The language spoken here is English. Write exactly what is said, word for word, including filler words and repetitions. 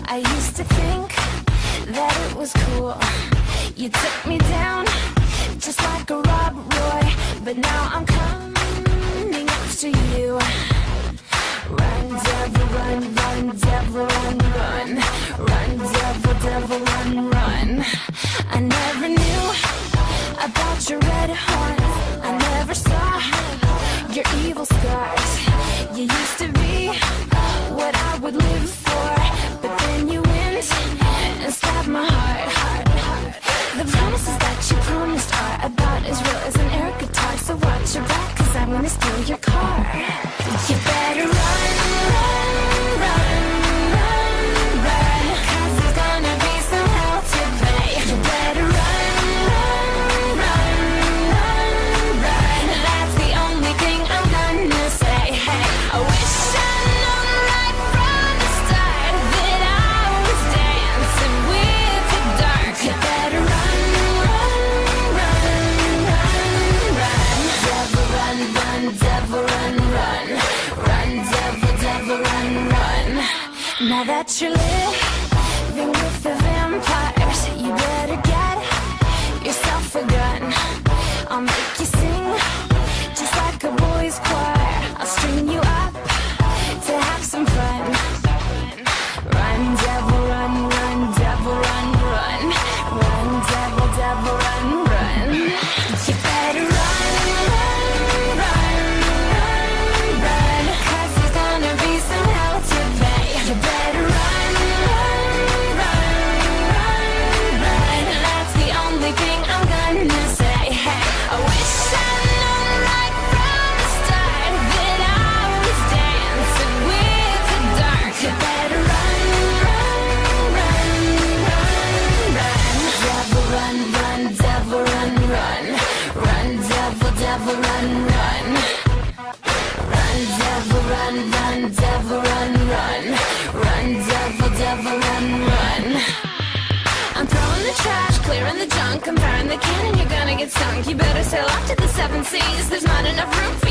I used to think that it was cool. You took me down just like a Rob Roy, but now I'm coming after you. Run, devil, run, run, devil, run, run. Run, devil, devil, run, run. I never knew about your red horns. I never saw your evil scars. You used to be what I would live for, but then you went and stabbed my heart, heart, heart. The promises that you promised are about as real as an air guitar. So watch your back, cause I'm gonna steal your car. You better run, run, run, run, run, cause there's gonna be some hell to pay. You better run, run, run, run, run. That's the only thing I'm gonna say. Hey, I wish I'd known right from the start that I was dancing with the dark. You better run, run, run, run, run. Devil, run, run, devil, run, run. Run, devil, devil, run, run. Now that you're living with the vampires, you better get yourself a gun. I'll make you sing just like a boy's choir. I'll string you up to have some fun. Run, devil, run, run, devil, run, run. Run, devil, devil, run, run. You better run, run, run, run, run, cause there's gonna be some hell to pay. You better run, run, run, run, run. That's the only thing I'm gonna say. Hey, I wish I'd known right from the start that I was dancing with the dark. You better run, run, run, run, run. Devil, run, run, devil, run, run. Run, devil, devil, run, run. Run, devil, run, run, devil, run, run. Run, devil, devil, run, run. I'm throwing the trash, clearing the junk, I'm firing the cannon, you're gonna get sunk. You better sail off to the seven seas, there's not enough room for